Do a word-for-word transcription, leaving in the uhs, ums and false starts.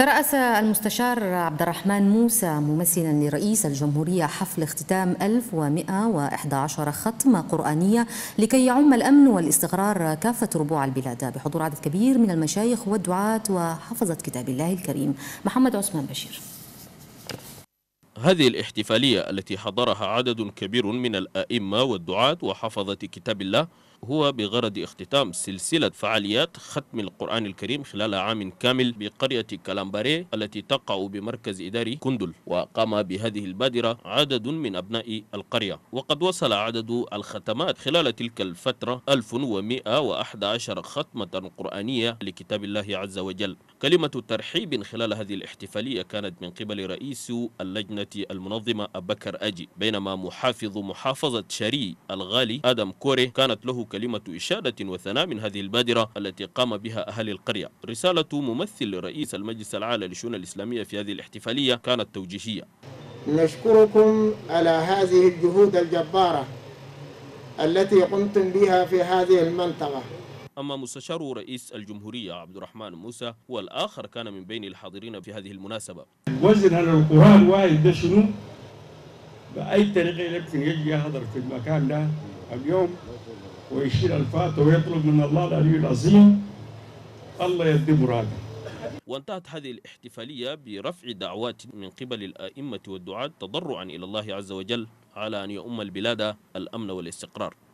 ترأس المستشار عبد الرحمن موسى ممثلا لرئيس الجمهورية حفل اختتام ألف ومئة وإحدى عشرة ختمة قرآنية لكي يعم الأمن والاستقرار كافة ربوع البلاد بحضور عدد كبير من المشايخ والدعاة وحفظة كتاب الله الكريم. محمد عثمان بشير. هذه الاحتفالية التي حضرها عدد كبير من الآئمة والدعاة وحفظة كتاب الله هو بغرض اختتام سلسلة فعاليات ختم القرآن الكريم خلال عام كامل بقرية كالامباري التي تقع بمركز إداري كندل. وقام بهذه البادرة عدد من أبناء القرية، وقد وصل عدد الختمات خلال تلك الفترة ألف ومئة وإحدى عشرة ختمة قرآنية لكتاب الله عز وجل. كلمة ترحيب خلال هذه الاحتفالية كانت من قبل رئيس اللجنة المنظمة أبو بكر أجي، بينما محافظ محافظة شري الغالي آدم كوري كانت له كلمة إشادة وثناء من هذه البادرة التي قام بها أهالي القرية. رسالة ممثل رئيس المجلس العالي للشؤون الإسلامية في هذه الاحتفالية كانت توجيهية. نشكركم على هذه الجهود الجبارة التي قمتم بها في هذه المنطقة. أما مستشار رئيس الجمهورية عبد الرحمن موسى والآخر كان من بين الحاضرين في هذه المناسبة. وزن هذا القرآن واحد ده شنو؟ بأي طريقة يمكن يجي يحضر في المكان ده اليوم ويشيل الفاتحة ويطلب من الله العلي العظيم الله يدي مراده. وانتهت هذه الاحتفالية برفع دعوات من قبل الآئمة والدعاة تضرعا إلى الله عز وجل على أن يؤم البلاد الأمن والاستقرار.